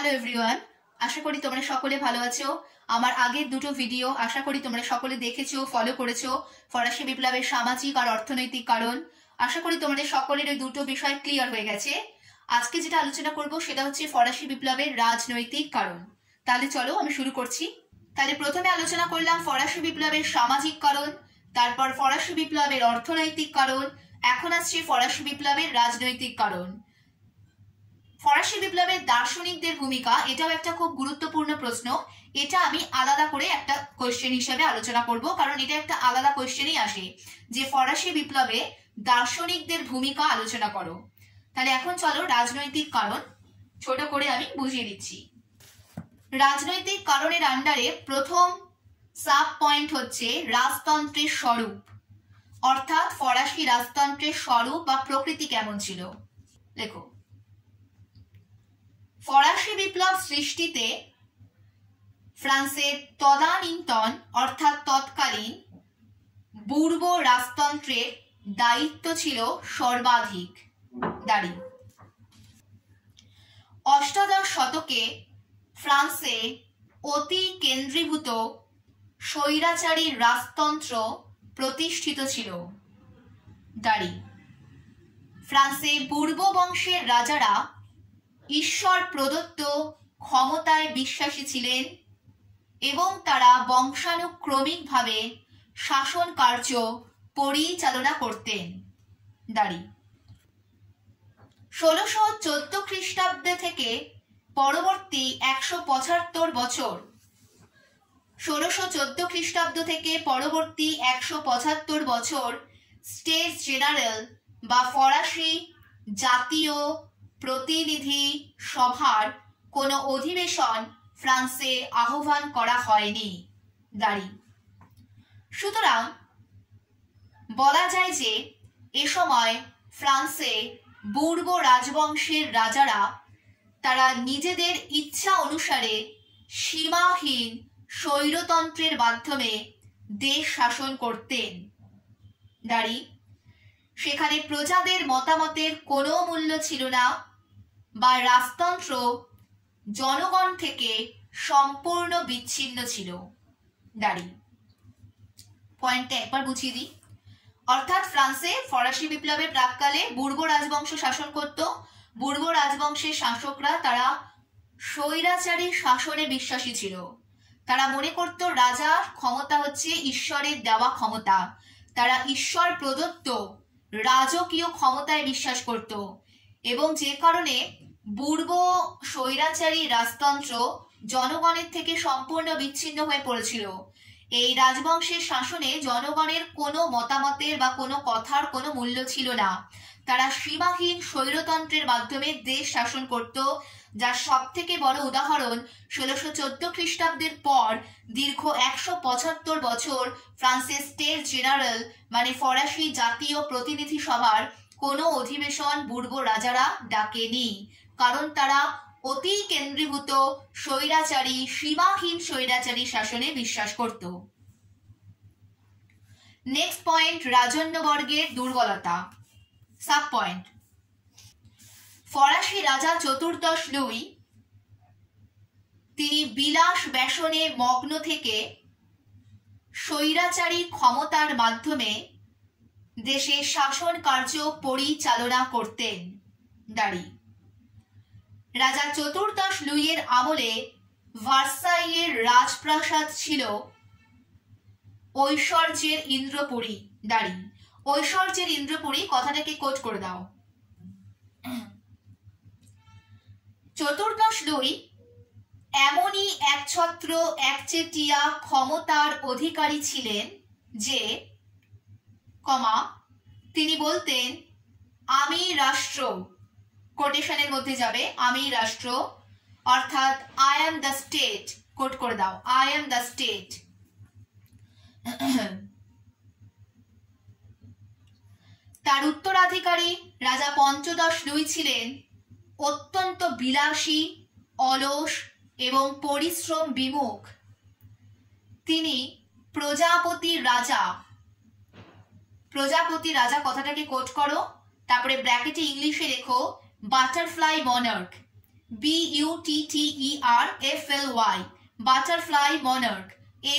Hello everyone, আশা করি তোমরা সকলে ভালো আছো। আমার আগের দুটো ভিডিও আশা করি তোমরা সকলে দেখেছো, ফলো করেছো। ফরাসি বিপ্লবের সামাজিক আর অর্থনৈতিক কারণ, আশা করি তোমাদের সকলের ওই দুটো বিষয় ক্লিয়ার হয়ে গেছে। আজকে যেটা আলোচনা করব সেটা হচ্ছে ফরাসি বিপ্লবের রাজনৈতিক কারণ। তাহলে চলো আমি শুরু করছি। তাহলে প্রথমে আলোচনা করলাম ফরাসি বিপ্লবের সামাজিক কারণ, তারপর ফরাসি বিপ্লবের অর্থনৈতিক কারণ, এখন আসছে ফরাসি বিপ্লবের রাজনৈতিক কারণ। ফরাসি বিপ্লবের দার্শনিকদের ভূমিকা, এটাও একটা খুব গুরুত্বপূর্ণ প্রশ্ন। এটা আমি আলাদা করে একটা কোয়েশ্চেন হিসেবে আলোচনা করব, কারণ এটা একটা আলাদা কোয়েশ্চেনই আসে যে ফরাসি বিপ্লবে দার্শনিকদের ভূমিকা আলোচনা করো। তাহলে এখন চলো রাজনৈতিক কারণ ছোট করে আমি বুঝিয়ে দিচ্ছি। রাজনৈতিক কারণের আন্ডারে প্রথম সাব পয়েন্ট হচ্ছে রাজতন্ত্রের স্বরূপ, অর্থাৎ ফরাসি রাজতন্ত্রের স্বরূপ বা প্রকৃতি কেমন ছিল। দেখো, ফরাসি বিপ্লব সৃষ্টিতে ফ্রান্সের তদানীন্তন অর্থাৎ তৎকালীন পূর্ব রাজতন্ত্রের দায়িত্ব ছিল সর্বাধিক দাঁড়ি। অষ্টাদশ শতকে ফ্রান্সে অতি কেন্দ্রীভূত স্বৈরাচারী রাজতন্ত্র প্রতিষ্ঠিত ছিল দাঁড়ি। ফ্রান্সে পূর্ব বংশের রাজারা ঈশ্বর প্রদত্ত ক্ষমতায় বিশ্বাসী ছিলেন এবং তারা বংশানুক্রমিকভাবে শাসন কার্য পরিচালনা করতেন দাঁড়ি। 1614 খ্রিস্টাব্দ থেকে পরবর্তী 175 বছর, 1614 খ্রিস্টাব্দ থেকে পরবর্তী 175 বছর স্টেটস জেনারেল বা ফরাসি জাতীয় প্রতিনিধি সভার কোনো অধিবেশন ফ্রান্সে আহ্বান করা হয়নি দাঁড়ি। সুতরাং বলা যায় যে এ সময় ফ্রান্সে পূর্ব রাজবংশের রাজারা তারা নিজেদের ইচ্ছা অনুসারে সীমাহীন স্বৈরতন্ত্রের মাধ্যমে দেশ শাসন করতেন দাঁড়ি। সেখানে প্রজাদের মতামতের কোনো মূল্য ছিল না বা রাজতন্ত্র জনগণ থেকে সম্পূর্ণ বিচ্ছিন্ন ছিল দাঁড়ি। পয়েন্টটা একবার বুঝিয়ে দিই। অর্থাৎ ফ্রান্সে ফরাসি বিপ্লবের প্রাককালে পূর্ব রাজবংশ শাসন করত। পূর্ব রাজবংশের শাসকরা তারা স্বৈরাচারী শাসনে বিশ্বাসী ছিল। তারা মনে করত রাজার ক্ষমতা হচ্ছে ঈশ্বরের দেওয়া ক্ষমতা, তারা ঈশ্বর প্রদত্ত রাজকীয় ক্ষমতায় বিশ্বাস করত এবং যে কারণে পূর্ব স্বৈরাচারী রাজতন্ত্র জনগণের থেকে সম্পূর্ণ বিচ্ছিন্ন হয়ে পড়েছিল। এই রাজবংশের শাসনে জনগণের কোনো মতামতের বা কোনো কথার কোনো মূল্য ছিল না। তারা সীমাহীন স্বৈরতন্ত্রের মাধ্যমে দেশ শাসন করত, যার সব থেকে বড় উদাহরণ 1614 খ্রিস্টাব্দের পর দীর্ঘ 175 বছর ফ্রান্সের স্টেট জেনারেল মানে ফরাসি জাতীয় প্রতিনিধি সভার কোনো অধিবেশন পূর্ব রাজারা ডাকেনি, কারণ তারা অতি কেন্দ্রীভূত স্বৈরাচারী সীমাহীন স্বৈরাচারী শাসনে বিশ্বাস করত। নেক্সট পয়েন্ট, রাজন্যবর্গের দুর্বলতা। সাব পয়েন্ট, ফরাসি রাজা চতুর্দশ লুই তিনি বিলাস ব্যসনে মগ্ন থেকে স্বৈরাচারী ক্ষমতার মাধ্যমে দেশে শাসন কার্য পরিচালনা করতেন দাঁড়ি। রাজা চতুর্দশ লুইয়ের আমলে ভার্সাইয়ের রাজপ্রাসাদ ছিল ঐশ্বর্যের ইন্দ্রপুরী দাঁড়ি। ঐশ্বর্যের ইন্দ্রপুরী কথাটাকে কোট করে দাও। চতুর্দশ লুই এমনই একছত্র একচেটিয়া ক্ষমতার অধিকারী ছিলেন যে তিনি বলতেন আমি রাষ্ট্র, কোটেশনের মধ্যে যাবে আমি রাষ্ট্র, অর্থাৎ I am the state, quote করে দাও আই এম দ্য স্টেট। তার উত্তরাধিকারী রাজা পঞ্চদশ লুই ছিলেন অত্যন্ত বিলাসী, অলস এবং পরিশ্রম বিমুখ। তিনি প্রজাপতি রাজা, প্রজাপতি রাজা কথাটাকে কোট করো, তারপরে ব্র্যাকেটে ইংলিশে লেখো butterfly monarch. BUTTERFLY, butterfly monarch,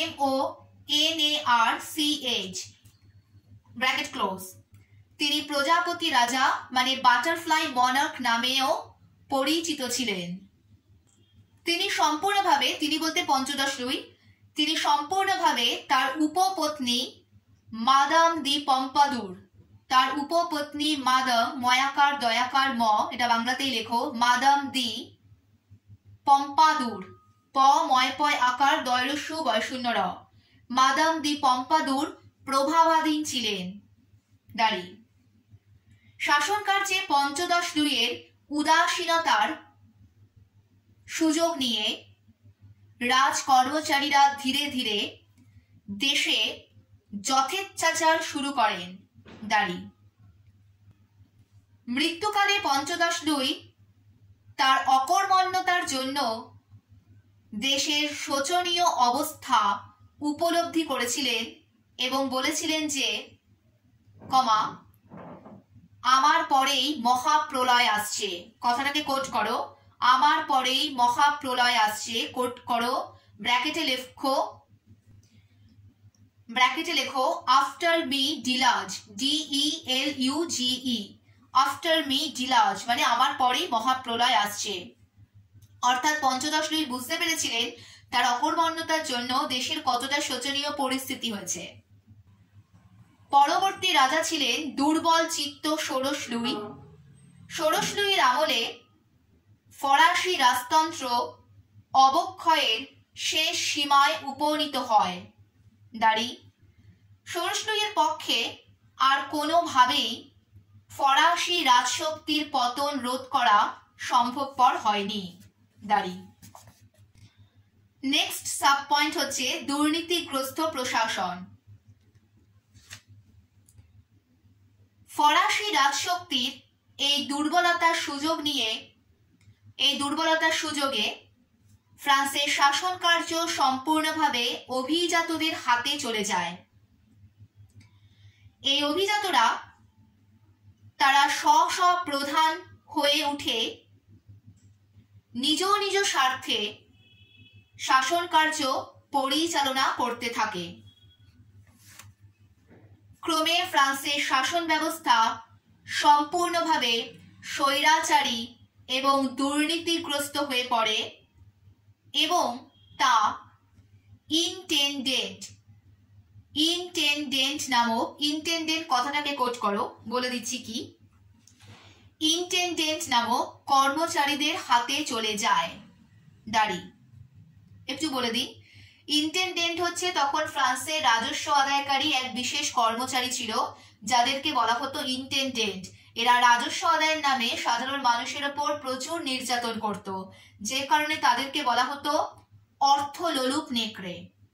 MONARCH, bracket close. তিনি প্রজাপতি রাজা মানে বাটারফ্লাই মনার্ক নামেও পরিচিত ছিলেন। তিনি সম্পূর্ণভাবে, তিনি বলতে পঞ্চদশ লুই, তিনি সম্পূর্ণভাবে তার উপপত্নী মাদাম দি পম্পাদুর, তার উপপত্নী মাদাম ময়াকার দয়াকার ম, এটা বাংলাতেই লেখো, মাদাম দি পম্পাদুর, প ময় পয় আকার দয়রস্য বয়শূন্য র, মাদাম দি পম্পাদুর প্রভাবাধীন ছিলেন। দাঁড়ি শাসনকার্যে পঞ্চদশ লুইয়ের উদাসীনতার সুযোগ নিয়ে রাজ কর্মচারীরা ধীরে ধীরে দেশে যথেচ্ছাচার শুরু করেন। দাঁড়ি মৃত্যুকালে পঞ্চদশ লুই তার অকর্মণ্যতার জন্য দেশের শোচনীয় অবস্থা উপলব্ধি করেছিলেন এবং বলেছিলেন যে আমার পরেই মহাপ্রলয় আসছে। কথাটাকে কোট করো, আমার পরেই মহাপ্রলয় আসছে, কোট করো, ব্র্যাকেটে লেখো after me deluge, DELUGE, after me deluge মানে আমার পরেই মহাপ্রলয় আসছে। অর্থাৎ পঞ্চদশ লুই বুঝতে পেরেছিলেন তার অকর্মণ্যতার জন্য দেশের কতটা শোচনীয় পরিস্থিতি হয়েছে। পরবর্তী রাজা ছিলেন দুর্বল চিত্ত ষোড়শ লুই। ষোড়শ লুইয়ের আমলে ফরাসি রাজতন্ত্র অবক্ষয়ের শেষ সীমায় উপনীত হয়। দাঁড়ি ষোড়শ লুইয়ের পক্ষে আর কোনোভাবেই ফরাসি রাজশক্তির পতন রোধ করা সম্ভবপর হয়নি। দাঁড়ি নেক্সট সাব পয়েন্ট হচ্ছে দুর্নীতিগ্রস্ত প্রশাসন। ফরাসি রাজশক্তির এই দুর্বলতার সুযোগে ফ্রান্সের শাসন কার্য সম্পূর্ণভাবে অভিজাতদের হাতে চলে যায়। এই অভিজাতরা তারা স্ব প্রধান হয়ে উঠে নিজ নিজ স্বার্থে শাসন কার্য পরিচালনা করতে থাকে। ক্রমে ফ্রান্সের শাসন ব্যবস্থা সম্পূর্ণভাবে স্বৈরাচারী এবং দুর্নীতিগ্রস্ত হয়ে পড়ে এবং তা ইন্টেন্ডেন্ট নামক, ইন্টেন্ডেন্ট কথাটাকে কোট করো, বলে দিচ্ছি কি, ইন্টেন্ডেন্ট নামক কর্মচারীদের হাতে চলে যায়। দাঁড়ি একটু বলে দিই, ইন্টেন্ডেন্ট হচ্ছে তখন ফ্রান্সের রাজস্ব আদায়কারী এক বিশেষ কর্মচারী ছিল যাদেরকে বলা হতো ইন্টেন্ডেন্ট। এরা রাজস্ব আদায়ের নামে সাধারণ মানুষের ওপর প্রচুর নির্যাতন করত, যে কারণে তাদেরকে বলা হতো অর্থলোলুপ নেকড়ে।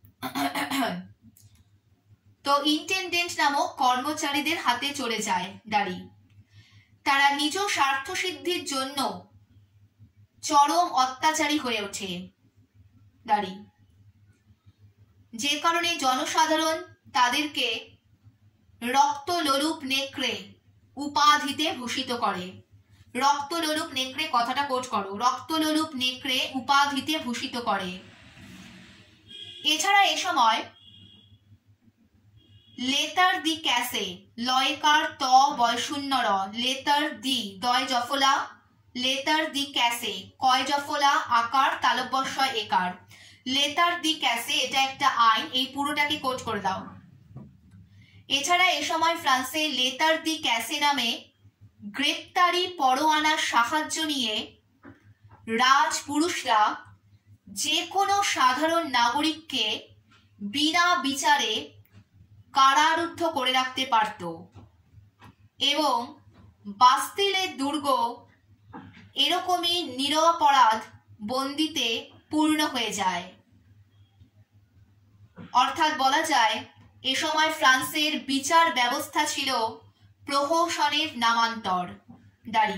তো ইন্টেন্ডেন্ট নামক কর্মচারীদের হাতে চলে যায়। দাঁড়ি তারা নিজ স্বার্থ সিদ্ধির জন্য চরম অত্যাচারী হয়ে ওঠে। দাঁড়ি যে কারণে জনসাধারণ তাদেরকে রক্তলোলুপ নেকড়ে উপাধিতে ভূষিত করে। রক্তলোলুপ নেকড়ে কথাটা কোট করো, রক্তলোলুপ নেকড়ে উপাধিতে ভূষিত করে। এছাড়া এ সময় লেতার দি ক্যাসে, লয়কার ত বয়শূন্য র, লেতার দি দয় জফলা, লেতার দি ক্যাসে কয় জফলা আকার তালব্যস্য একার, লেতার দি ক্যাসে এটা একটা আইন, এই পুরোটাকে কোট করে দাও। এছাড়া এ সময় ফ্রান্সে লেতার দি ক্যাসে নামে গ্রেপ্তারি পরোয়ানার সাহায্য নিয়ে রাজপুরুষরা যে কোনো সাধারণ নাগরিককে বিনা বিচারে কারারুদ্ধ করে রাখতে পারত এবং বাস্তিলের দুর্গ এরকমই নিরপরাধ বন্দিতে পূর্ণ হয়ে যায়। অর্থাৎ বলা যায় এ সময় ফ্রান্সের বিচার ব্যবস্থা ছিল প্রহসনের নামান্তর। দাঁড়ি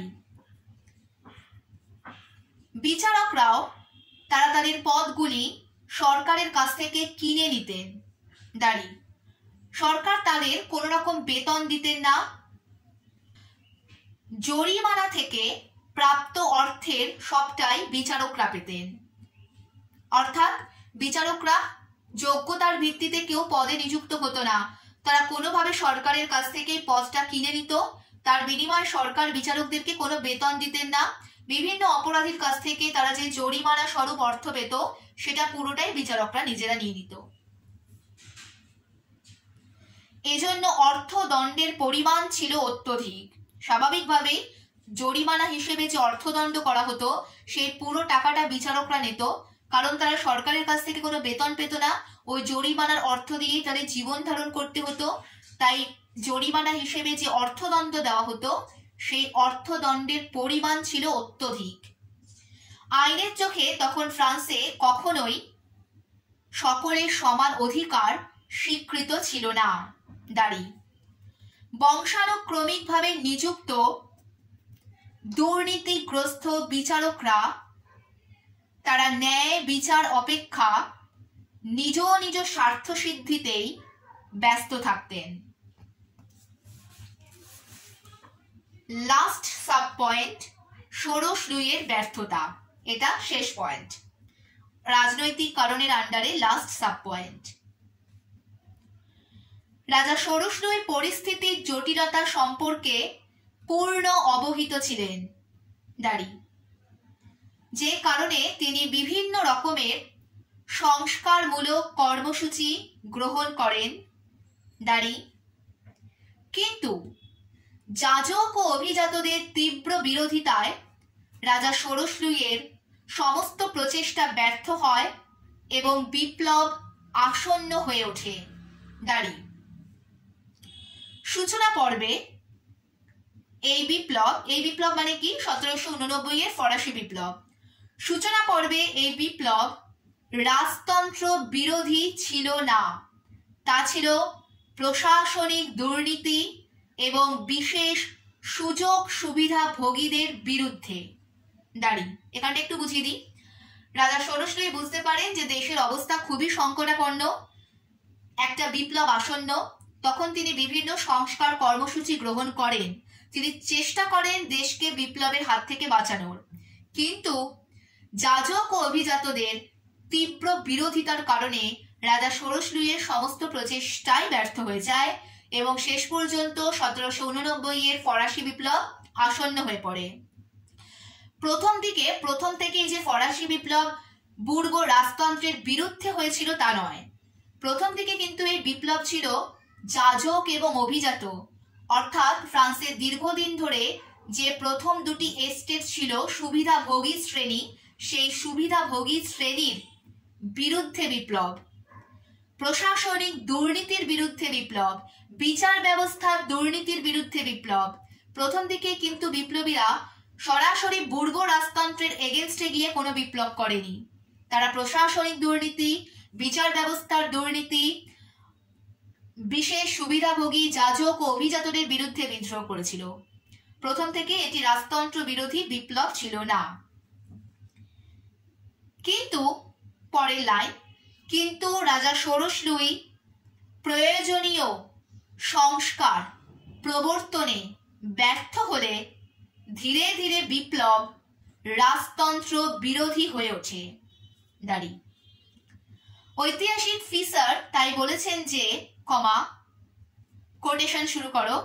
বিচারকরাও তারা তাদের পদগুলি সরকারের কাছ থেকে কিনে নিতেন। দাঁড়ি সরকার তাদের কোনো রকম বেতন দিতেন না। জরিমানা থেকে প্রাপ্ত অর্থের সবটাই বিচারকরা পেতেন। অর্থাৎ বিচারকরা যোগ্যতার ভিত্তিতে কেউ পদে নিযুক্ত হতো না, তারা কোনোভাবে সরকারের কাছ থেকে পদটা কিনে নিত। তার বিনিময়ে সরকার বিচারকদেরকে কোনো বেতন দিতেন না। বিভিন্ন অপরাধীর কাছ থেকে তারা যে জরিমানা স্বরূপ অর্থ পেত সেটা পুরোটাই বিচারকরা নিজেরা নিয়ে নিত। এজন্য অর্থদণ্ডের পরিমাণ ছিল অত্যধিক। স্বাভাবিকভাবেই জরিমানা হিসেবে যে অর্থদণ্ড করা হতো সেই পুরো টাকাটা বিচারকরা নিত, কারণ তারা সরকারের কাছ থেকে কোনো বেতন পেত না। ওই জরিমানার অর্থ দিয়েই তাদের জীবন ধারণ করতে হতো। তাই জরিমানা হিসেবে যে অর্থদণ্ড দেওয়া হতো সেই অর্থদণ্ডের পরিমাণ ছিল অত্যধিক। আইনের চোখে তখন ফ্রান্সে কখনোই সকলের সমান অধিকার স্বীকৃত ছিল না। দাঁড়ি বংশানুক্রমিকভাবে নিযুক্ত দুর্নীতিগ্রস্ত বিচারকরা তারা ন্যায় বিচার অপেক্ষা নিজ নিজ স্বার্থ সিদ্ধিতেই ব্যস্ত থাকতেন। লাস্ট সাব পয়েন্ট, ষোড়শ লুইয়ের ব্যর্থতা। এটা শেষ পয়েন্ট, রাজনৈতিক কারণের আন্ডারে লাস্ট সাব পয়েন্ট। রাজা ষোড়শ লুই পরিস্থিতির জটিলতা সম্পর্কে পূর্ণ অবহিত ছিলেন। দাঁড়ি যে কারণে তিনি বিভিন্ন রকমের সংস্কারমূলক কর্মসূচি গ্রহণ করেন। দাঁড়ি কিন্তু যাজক ও অভিজাতদের তীব্র বিরোধিতায় রাজা ষোড়শ লুইয়ের সমস্ত প্রচেষ্টা ব্যর্থ হয় এবং বিপ্লব আসন্ন হয়ে ওঠে। দাঁড়ি সূচনা পর্বে এই বিপ্লব মানে কি? 1789 এর ফরাসি বিপ্লব। সূচনা পর্বে এই বিপ্লব রাজতন্ত্র বিরোধী ছিল না, তা ছিল প্রশাসনিক দুর্নীতি এবং বিশেষ সুযোগ সুবিধা ভোগীদের বিরুদ্ধে। দাঁড়ি এখানটা একটু বুঝিয়ে দিই। রাজা ষোড়শ লুই বুঝতে পারেন যে দেশের অবস্থা খুবই সংকটাপন্ন, একটা বিপ্লব আসন্ন। তখন তিনি বিভিন্ন সংস্কার কর্মসূচি গ্রহণ করেন। তিনি চেষ্টা করেন দেশকে বিপ্লবের হাত থেকে বাঁচানোর, কিন্তু যাজক ও অভিজাতদের তীব্র বিরোধিতার কারণে রাজা ষোড়শ লুইয়ের সমস্ত প্রচেষ্টাই ব্যর্থ হয়ে যায় এবং শেষ পর্যন্ত 1789 এর ফরাসি বিপ্লব আসন্ন হয়ে পড়ে। প্রথম থেকে যে ফরাসি বিপ্লব বুর্গ রাজতন্ত্রের বিরুদ্ধে হয়েছিল তা নয়। প্রথম দিকে কিন্তু এই বিপ্লব ছিল যাজক এবং অভিজাত, অর্থাৎ ফ্রান্সের দীর্ঘদিন ধরে যে প্রথম দুটি এস্টেট ছিল সুবিধাভোগী শ্রেণী, সেই সুবিধাভোগী শ্রেণীর বিরুদ্ধে বিপ্লব, প্রশাসনিক দুর্নীতির বিরুদ্ধে বিপ্লব, বিচার ব্যবস্থার দুর্নীতির বিরুদ্ধে বিপ্লব। প্রথম দিকে কিন্তু বিপ্লবীরা সরাসরি বুর্গ রাজতন্ত্রের এগেনস্টে গিয়ে কোনো বিপ্লব করেনি। তারা প্রশাসনিক দুর্নীতি, বিচার ব্যবস্থার দুর্নীতি, বিশেষ সুবিধাভোগী যাজক ও অভিজাতদের বিরুদ্ধে বিদ্রোহ করেছিল। প্রথম থেকে এটি রাজতন্ত্র বিরোধী বিপ্লব ছিল না। কিন্তু পরের লাইন, কিন্তু রাজা ষোড়শ লুই প্রয়োজনীয় সংস্কার প্রবর্তনে ব্যর্থ হলে ধীরে ধীরে বিপ্লব রাজতন্ত্র বিরোধী হয়ে ওঠে। দাঁড়ি ঐতিহাসিক ফিসার তাই বলেছেন যে, কোটেশন শুরু করো,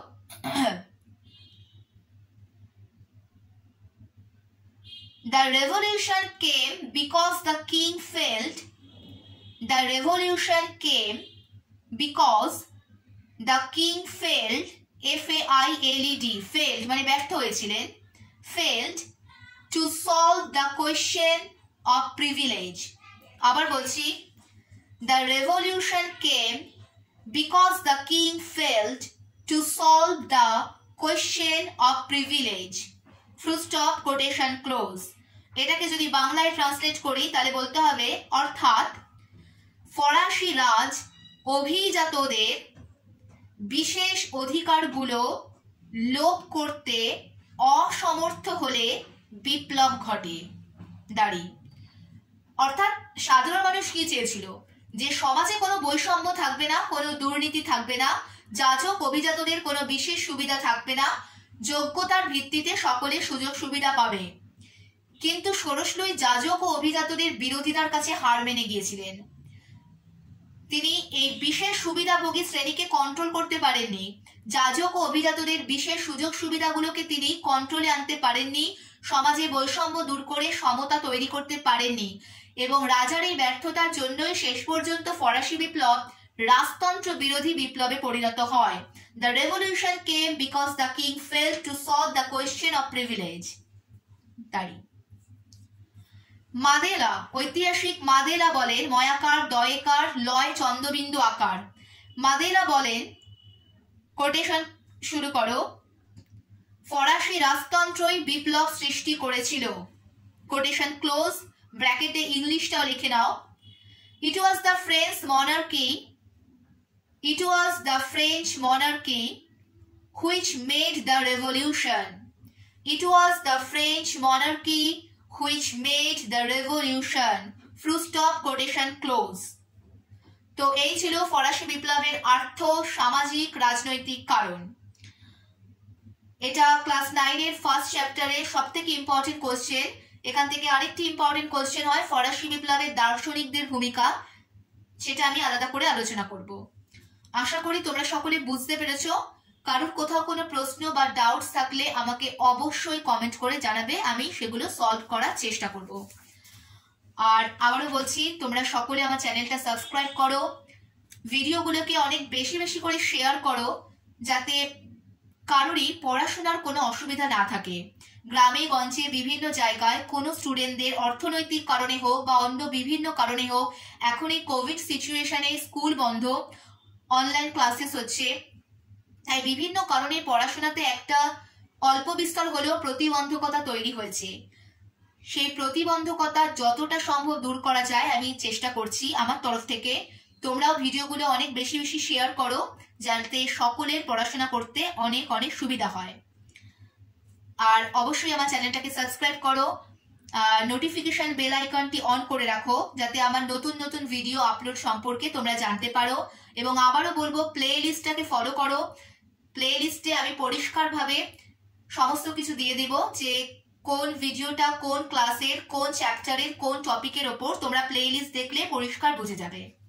The revolution came because the king failed. The revolution came because the king failed, F-A-I-L-E-D, failed মানে ব্যর্থ হয়েছিলেন, failed to solve the question of privilege. আবার বলছি, the revolution came because the king failed to solve the question of privilege. Full stop, quotation close. এটাকে যদি বাংলায় translate করি তাহলে বলতে হবে, অর্থাৎ ফরাসি রাজ অভিজাতদের বিশেষ অধিকারগুলো লোপ করতে অসমর্থ হলে বিপ্লব ঘটে। দাঁড়ি অর্থাৎ সাধারণ মানুষ কি চেয়েছিল? যে সমাজে কোনো বৈষম্য থাকবে না, কোনো দুর্নীতি থাকবে না, যাজক অভিজাতদের কোনো বিশেষ সুবিধা থাকবে না, যোগ্যতার ভিত্তিতে সকলে সুযোগ সুবিধা পাবে। কিন্তু ষোড়শলুই যাজক ও অভিজাতদের বিরোধিতার কাছে হার মেনে গিয়েছিলেন। তিনি এই বিশেষ সুবিধাভোগী শ্রেণীকে কন্ট্রোল করতে পারেননি। যাজক ও অভিজাতদের বিশেষ সুযোগ সুবিধাগুলোকে তিনি কন্ট্রোলে আনতে পারেননি, সমাজে বৈষম্য দূর করে সমতা তৈরি করতে পারেননি এবং রাজার এই ব্যর্থতার জন্যই শেষ পর্যন্ত ফরাসি বিপ্লব রাজতন্ত্র বিরোধী বিপ্লবে পরিণত হয়। The revolution came because the king failed to solve the question of privilege. তারি মাদেলা, ঐতিহাসিক মাদেলা বলেন ময়াকার দয়েকার লয় চন্দ্রবিন্দু আকার। মাদেলা বলেন, কোটেশন শুরু করো, ফরাসি রাজতন্ত্রই বিপ্লব সৃষ্টি করেছিল। কোটেশন ক্লোজ, ব্র্যাকেটে ইংলিশটাও লিখে নাও। It was the French monarchy which made the revolution. It was the French monarchy which made the revolution. Full stop, quotation close. তো এই ছিল ফরাসি বিপ্লবের আর্থ সামাজিক রাজনৈতিক কারণ। এটা ক্লাস 9 এর ফার্স্ট চ্যাপ্টারের সবথেকে ইম্পর্টেন্ট কোশ্চেন। এখান থেকে আরেকটি ইম্পর্টেন্ট কোশ্চেন হয় ফরাসি বিপ্লবের দার্শনিকদের ভূমিকা, সেটা আমি আলাদা করে আলোচনা করব। আশা করি তোমরা সকলে বুঝতে পেরেছো। কারোর কোথাও কোনো প্রশ্ন বা ডাউটস থাকলে আমাকে অবশ্যই কমেন্ট করে জানাবে, আমি সেগুলো সলভ করার চেষ্টা করব। আর আবারও বলছি, তোমরা সকলে আমার চ্যানেলটা সাবস্ক্রাইব করো, ভিডিওগুলোকে অনেক বেশি বেশি করে শেয়ার করো, যাতে কারোরই পড়াশোনার কোনো অসুবিধা না থাকে। গ্রামে গঞ্জে বিভিন্ন জায়গায় কোনো স্টুডেন্টদের অর্থনৈতিক কারণে হোক বা অন্য বিভিন্ন কারণে হোক, এখন এই কোভিড সিচুয়েশনে স্কুল বন্ধ, অনলাইন ক্লাসেস হচ্ছে, তাই বিভিন্ন কারণে পড়াশোনাতে একটা অল্প বিস্তর হলেও প্রতিবন্ধকতা তৈরি হয়েছে। সেই প্রতিবন্ধকতা যতটা সম্ভব দূর করা যায় আমি চেষ্টা করছি আমার তরফ থেকে। তোমরাও ভিডিওগুলো অনেক বেশি বেশি শেয়ার করো, যাতে সকলের পড়াশোনা করতে অনেক অনেক সুবিধা হয়। আর অবশ্যই আমার চ্যানেলটাকে সাবস্ক্রাইব করো, নোটিফিকেশন বেল আইকনটি অন করে রাখো, যাতে আমার নতুন নতুন ভিডিও আপলোড সম্পর্কে তোমরা জানতে পারো। এবং আবারও বলবো, প্লে লিস্টটাকে ফলো করো। প্লে লিস্টে আমি পরিষ্কারভাবে সমস্ত কিছু দিয়ে দিব, যে কোন ভিডিওটা কোন ক্লাসের কোন চ্যাপ্টারের কোন টপিকের ওপর, তোমরা প্লে লিস্ট দেখলে পরিষ্কার বুঝে যাবে।